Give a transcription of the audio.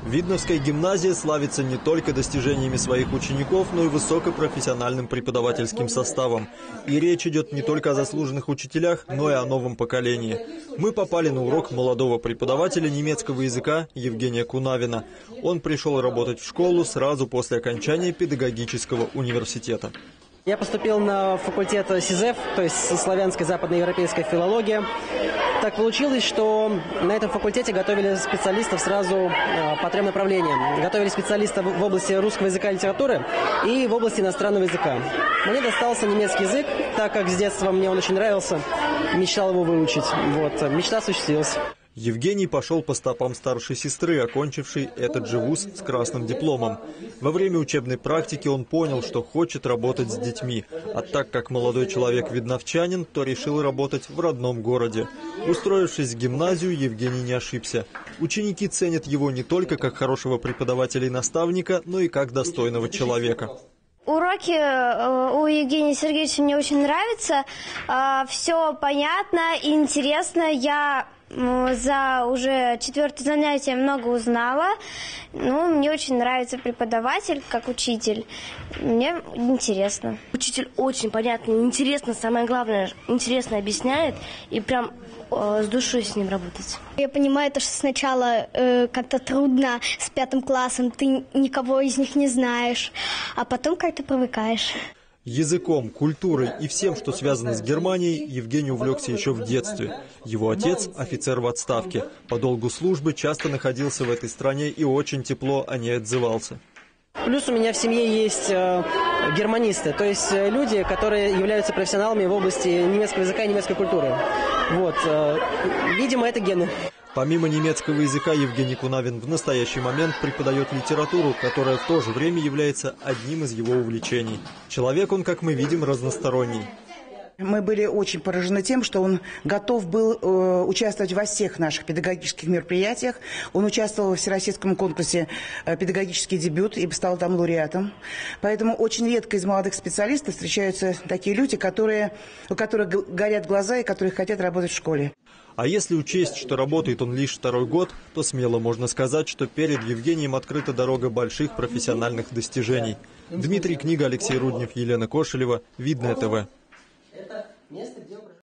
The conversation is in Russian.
Видновская гимназия славится не только достижениями своих учеников, но и высокопрофессиональным преподавательским составом. И речь идет не только о заслуженных учителях, но и о новом поколении. Мы попали на урок молодого преподавателя немецкого языка Евгения Кунавина. Он пришел работать в школу сразу после окончания педагогического университета. Я поступил на факультет СИЗЭФ, то есть славянская западноевропейская филология. Так получилось, что на этом факультете готовили специалистов сразу по 3 направлениям. Готовили специалистов в области русского языка и литературы и в области иностранного языка. Мне достался немецкий язык, так как с детства мне он очень нравился, мечтал его выучить. Вот, мечта осуществилась. Евгений пошел по стопам старшей сестры, окончившей этот же вуз с красным дипломом. Во время учебной практики он понял, что хочет работать с детьми. А так как молодой человек видновчанин, то решил работать в родном городе. Устроившись в гимназию, Евгений не ошибся. Ученики ценят его не только как хорошего преподавателя и наставника, но и как достойного человека. Уроки у Евгения Сергеевича мне очень нравятся. Все понятно и интересно. Я за уже 4-е занятие много узнала. Мне очень нравится преподаватель как учитель. Мне интересно. Учитель очень понятный, интересно, самое главное, интересно объясняет и прям с душой с ним работать. Я понимаю, что сначала как-то трудно с 5 классом, ты никого из них не знаешь, а потом как-то привыкаешь. Языком, культурой и всем, что связано с Германией, Евгений увлекся еще в детстве. Его отец – офицер в отставке. По долгу службы часто находился в этой стране и очень тепло о ней отзывался. Плюс у меня в семье есть германисты, то есть люди, которые являются профессионалами в области немецкого языка и немецкой культуры. Вот, видимо, это гены. Помимо немецкого языка, Евгений Кунавин в настоящий момент преподает литературу, которая в то же время является одним из его увлечений. Человек он, как мы видим, разносторонний. Мы были очень поражены тем, что он готов был участвовать во всех наших педагогических мероприятиях. Он участвовал во всероссийском конкурсе «Педагогический дебют» и стал там лауреатом. Поэтому очень редко из молодых специалистов встречаются такие люди, у которых горят глаза и которые хотят работать в школе. А если учесть, что работает он лишь 2-й год, то смело можно сказать, что перед Евгением открыта дорога больших профессиональных достижений. Дмитрий Книга, Алексей Руднев, Елена Кошелева. Видное ТВ.